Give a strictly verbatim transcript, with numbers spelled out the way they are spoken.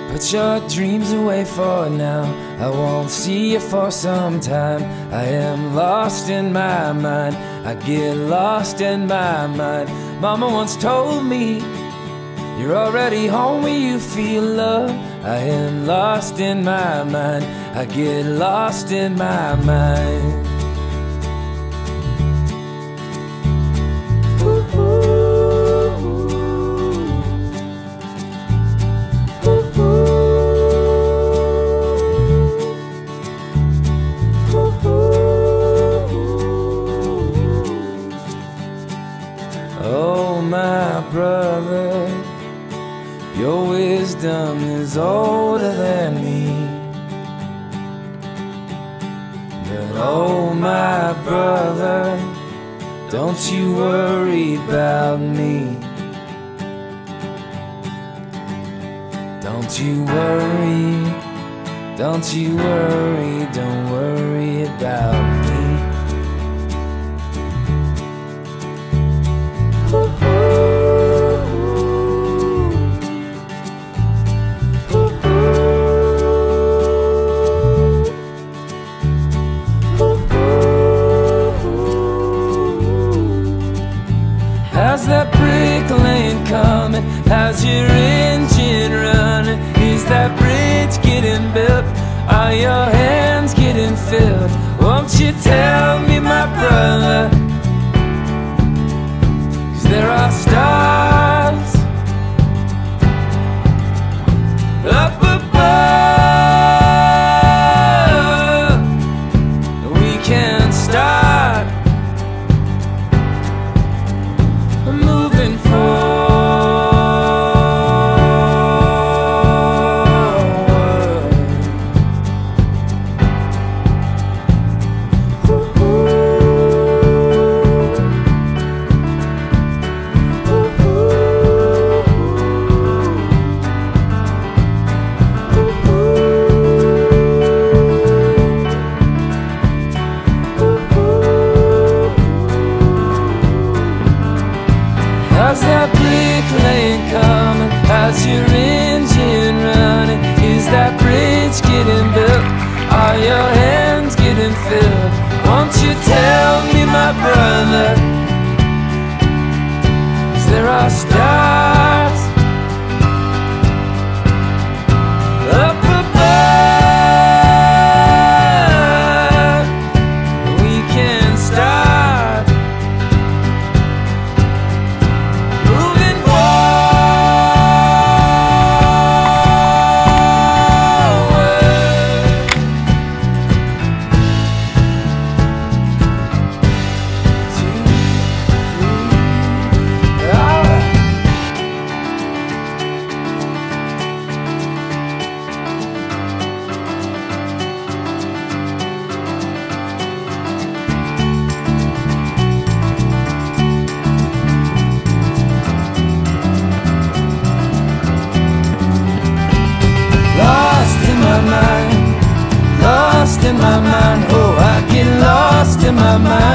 Put your dreams away for now. I won't see you for some time. I am lost in my mind. I get lost in my mind. Mama once told me, you're already home when you feel love. I am lost in my mind. I get lost in my mind. Oh, my brother, your wisdom is older than me. But oh, my brother, don't you worry about me. Don't you worry, don't you worry, don't worry about me. How's that brick lane coming? How's your engine running? Is that bridge getting built? Are your hands getting filled? Won't you tell me, my brother? 'Cause there are stars up above. We can start moving forward. How's that brick lane coming? How's your engine running? Is that bridge getting built? Are your hands getting filled? Won't you tell me, my brother? 'Cause there are stars up above. We can start moving forward. Two, three, all right. Lost in my mind, lost in my mind. Oh, I get lost in my mind.